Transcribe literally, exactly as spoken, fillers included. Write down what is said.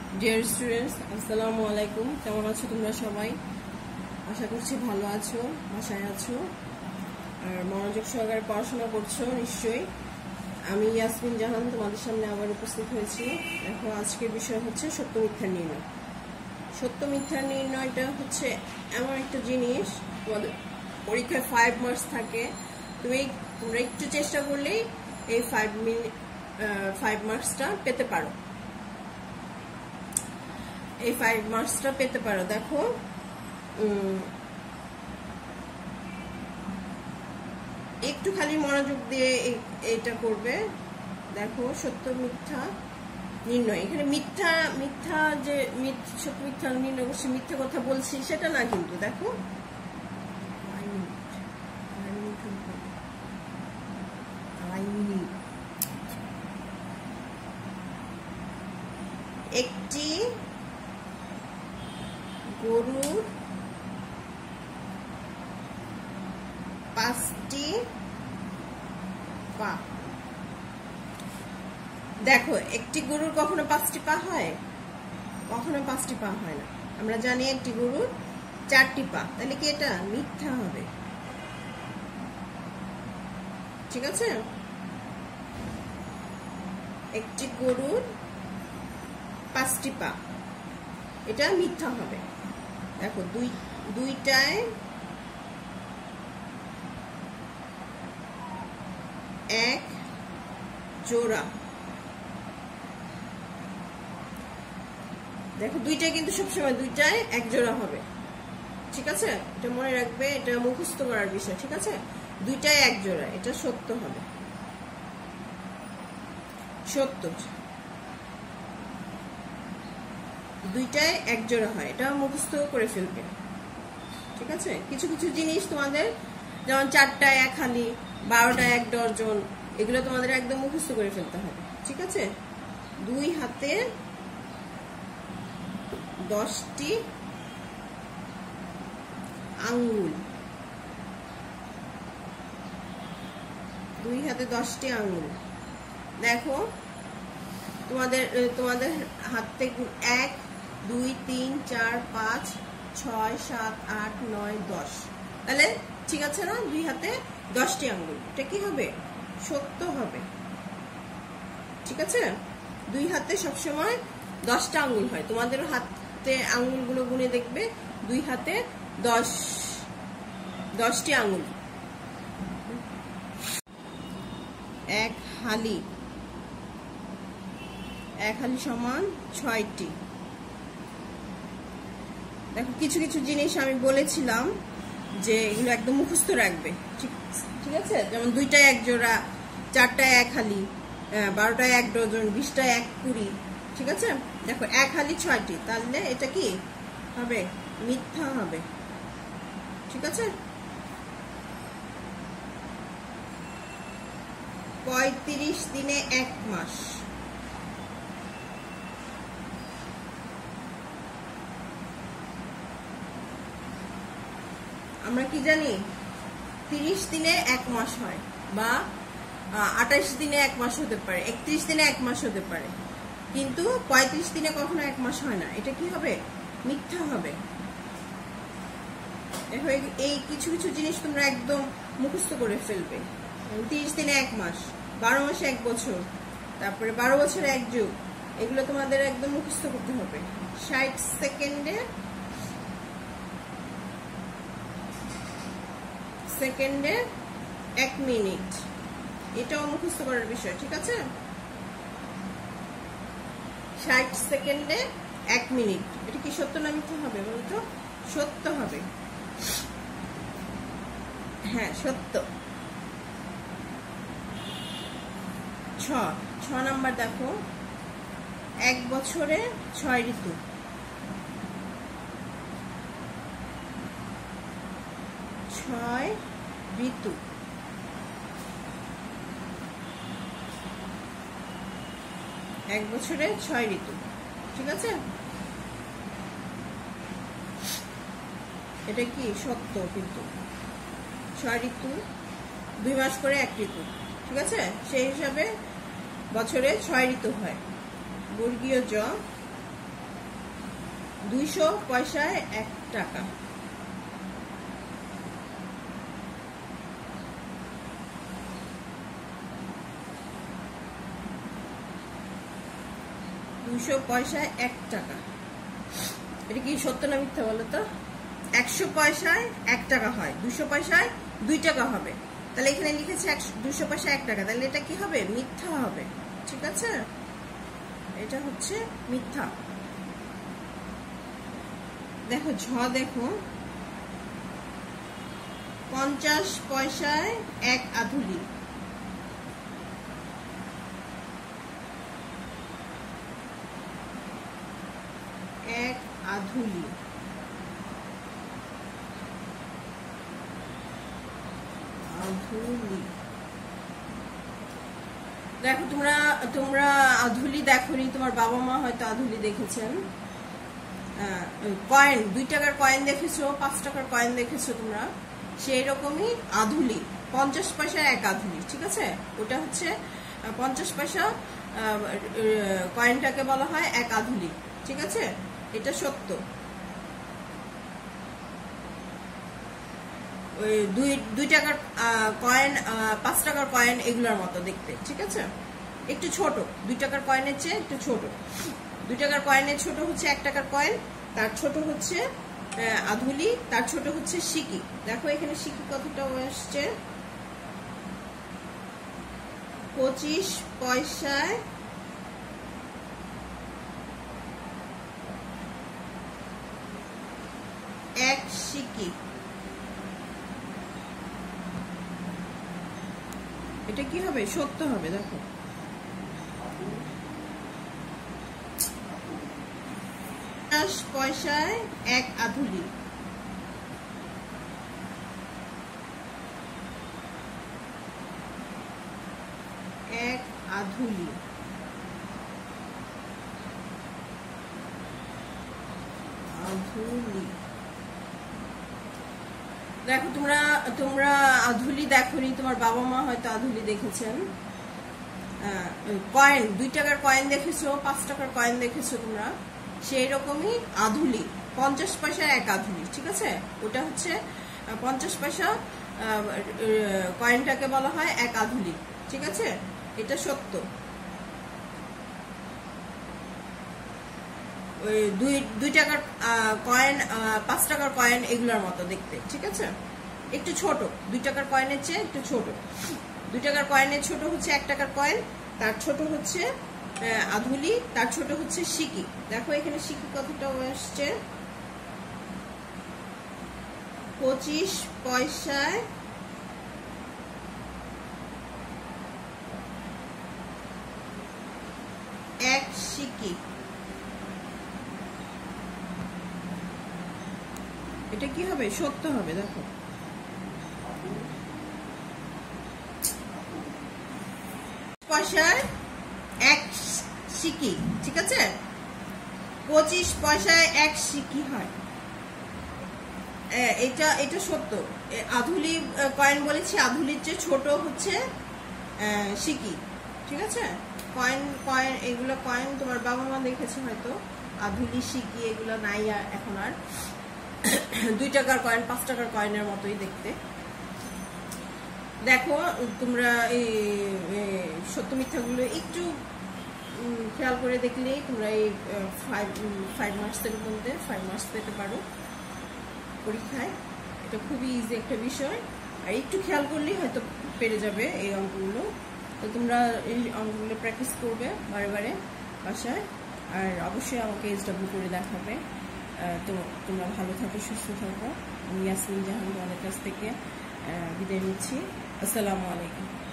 Dear students, আসসালামু আলাইকুম। কেমন আছো তোমরা সবাই? আশা করছি ভালো আছো, বাসায় আছো আর মনোযোগ সহকারে পড়াশোনা করছো নিশ্চয়ই। আমি ইয়াসমিন জাহান তোমাদের সামনে আবার উপস্থিত হয়েছি। দেখো, আজকের বিষয় হচ্ছে সত্য মিথ্যার নির্ণয়। সত্য মিথ্যার নির্ণয়টা হচ্ছে এমন একটা জিনিস, তোমাদের পরীক্ষায় ফাইভ মার্কস থাকে। তুমি তোমরা একটু চেষ্টা করলেই এই ফাইভ মিনিট ফাইভ মার্কসটা পেতে পারো এই ফাইভ মার্কসটা পেতে পারো দেখো, একটু খালি মনোযোগ দিয়ে এটা করবে। দেখো, সত্য মিথ্যা নির্ণয়। এখানে মিথ্যা মিথ্যা যে সত্য মিথ্যা নির্ণয় করছি, মিথ্যা কথা বলছি সেটা না, কিন্তু দেখো একটি গরুর পাঁচটি পা। দেখো, একটি গরুর কখনো পাঁচটি পা হয়? কখনো পাঁচটি পা হয় না। আমরা জানি একটি গরুর চারটি পা, তাহলে কি এটা মিথ্যা হবে? ঠিক আছে, একটি গরুর পাঁচটি পা, এটা মিথ্যা হবে। দেখো, দুই দুইটায় এক জোড়া। দেখো, দুইটায় কিন্তু সবসময় দুইটায় এক জোড়া হবে। ঠিক আছে, এটা মনে রাখবে, এটা মুখস্থ করার বিষয়। ঠিক আছে, দুইটায় এক জোড়া, এটা সত্য হবে। সত্য, দুইটায় এক জোড়া হয়, এটা মুখস্থ করে ফেলবে। ঠিক আছে, কিছু কিছু জিনিস তোমাদের, যেমন চারটায় এক হালি, বারোটায় এক ডর্জন, এগুলো তোমাদের একদম মুখস্থ করে ফেলতে হবে। ঠিক আছে, দুই হাতে দশটি আঙ্গুল, দুই হাতে দশটি আঙ্গুল। দেখো, তোমাদের তোমাদের হাতে এক দুই তিন চার পাঁচ ছয় সাত আট নয় দশ, তাহলে ঠিক আছে না? দুই হাতে দশটি আঙ্গুল, এটা কি হবে? সত্য হবে। ঠিক আছে, দুই হাতে সবসময় দশটা আঙ্গুল হয়। তোমাদের হাতে আঙ্গুলগুলো গুনে দেখবে, দুই হাতে দশ দশটি আঙ্গুল। এক হালি, এক হালি সমান ছয়টি। দেখো, কিছু কিছু জিনিস আমি বলেছিলাম যে এগুলো একদম মুখস্থ রাখবে। ঠিক ঠিক আছে, যেমন দুইটায় এক জোড়া, চারটায় এক হালি, বারোটায় এক ডজন, বিশটায় এক কুড়ি। ঠিক আছে, দেখো এক হালি ছয়টি, তাহলে এটা কি হবে? মিথ্যা হবে। ঠিক আছে, পঁয়ত্রিশ দিনে এক মাস। আমরা কি জানি? তিরিশ দিনে এক মাস হয়, বা আঠাশ দিনে এক মাস হতে পারে, একত্রিশ দিনে এক মাস হতে পারে, কিন্তু পঁয়ত্রিশ দিনে কখনো এক মাস হয় না। এটা কি হবে? মিথ্যা হবে। দেখো, এই কিছু কিছু জিনিস তোমরা একদম মুখস্থ করে ফেলবে। তিরিশ দিনে এক মাস, বারো মাসে এক বছর, তারপরে বারো বছরে এক যুগ, এগুলো তোমাদের একদম মুখস্থ করতে হবে। ষাট সেকেন্ডে সেকেন্ডে এক মিনিট, এটাও মুখস্থ করার বিষয়। ঠিক আছে, ষাট সেকেন্ডে এক মিনিট, এটা কি সত্য না মিথ্যা হবে বলতো? সত্য হবে। হ্যাঁ, সত্য। ছ ছ নাম্বার দেখো, এক বছরে ছয় ঋতু। ছয় ঋতু, এক বছরে ছয় ঋতু। ঠিক আছে, এটা কি সত্য? কিন্তু ছয় ঋতু, দুই মাস করে এক ঋতু। ঠিক আছে, সেই হিসাবে বছরে ছয় ঋতু হয়। বর্গীয় জ দুইশো পয়সায় এক টাকা। দুইশো পয়সায় এক টাকা, এটা কি সত্য না মিথ্যা বলো তো? একশো পয়সায় এক টাকা হয়, দুশো পয়সায় দুই টাকা হবে, তাহলে এখানে লিখেছে দুশো পয়সায় এক টাকা, তাহলে এটা কি হবে? মিথ্যা হবে। ঠিক আছে, এটা হচ্ছে মিথ্যা। দেখো ঝ, দেখো পঞ্চাশ পয়সায় এক আধুলি। এক আধুলি, আধুলি। দেখো তোমরা তোমরা আধুলি দেখোনি, তোমার বাবা মা হয়তো আধুলি দেখেছেন। কয়েন, দুই টাকার কয়েন দেখেছো, পাঁচ টাকার কয়েন দেখেছো তোমরা, সেই রকমই আধুলি, পঞ্চাশ পয়সার এক আধুলি। ঠিক আছে, ওটা হচ্ছে পঞ্চাশ পয়সা কয়েনটাকে বলা হয় এক আধুলি। ঠিক আছে, এটা সত্য। ওই দুই দুই টাকার কয়েন, পাঁচ টাকার কয়েন এগুলোর মতো দেখতে। ঠিক আছে, একটু ছোট, দুই টাকার কয়েনের চেয়ে একটু ছোট। দুই টাকার কয়েনের ছোট হচ্ছে এক টাকার কয়েন, তার ছোট হচ্ছে আধুলি, তার ছোট হচ্ছে সিকি। দেখো এখানে সিকি কতটা আসছে, পঁচিশ পয়সায় এক সিকি। এটা কি হবে? সত্য হবে। দেখো পঞ্চাশ পয়সায় এক আধুলি। এক আধুলি, আধুলি। দেখো তোমরা তোমরা আধুলি দেখোনি, তোমার বাবা মা হয়তো আধুলি দেখেছেন। কয়েন, দুই টাকার কয়েন দেখেছো, পাঁচ টাকার কয়েন দেখেছো তোমরা, সেই রকমই আধুলি, পঞ্চাশ পয়সার এক আধুলি। ঠিক আছে, ওটা হচ্ছে পঞ্চাশ পয়সা কয়েনটাকে বলা হয় এক আধুলি। ঠিক আছে, এটা সত্য। ওই দুই দুই টাকার কয়েন, পাঁচ টাকার কয়েন এগুলোর মতো দেখতে। ঠিক আছে, একটু ছোট, দুই টাকার কয়েনের চেয়ে একটু ছোট। দুই টাকার কয়েনের ছোট হচ্ছে এক টাকার কয়েন, তার ছোট হচ্ছে আধুলি, তার ছোট হচ্ছে সিকি। দেখো এখানে সিকি কতটা আসছে, পঁচিশ পয়সায় এক সিকি। এটা কি হবে? সত্য হবে। দেখো পয়সায় এক সিকি। ঠিক আছে, পঁচিশ পয়সায় এক সিকি হয়, এটা এটা সত্য। আধুলি কয়েন বলেছি, আধুলির চেয়ে ছোট হচ্ছে সিকি। ঠিক আছে, কয়েন কয়েন এগুলো কয়েন তোমার বাবা মা দেখেছে হয়তো, আধুলি সিকি এগুলো নাই এখন আর। দুই টাকার কয়েন, পাঁচ টাকার কয়েনের মতোই দেখতে। দেখো তোমরা এই সত্য মিথ্যাগুলো একটু খেয়াল করে দেখলেই তোমরা এই ফাইভ ফাইভ মার্কসের মধ্যে ফাইভ মার্কস পেতে পারো পরীক্ষায়। এটা খুবই ইজি একটা বিষয়, আর একটু খেয়াল করলেই হয়তো পেরে যাবে এই অঙ্কগুলো। তো তোমরা এই অঙ্কগুলো প্র্যাকটিস করবে বারে বারে বাসায়, আর অবশ্যই আমাকে এস ডাব্লিউ করে দেখাবে। তো তোমরা ভালো থাকো, সুস্থ থাকো। আমি ইয়াসমিন জাহান তোমাদের কাছ থেকে বিদায় নিচ্ছি। আসসালামু আলাইকুম।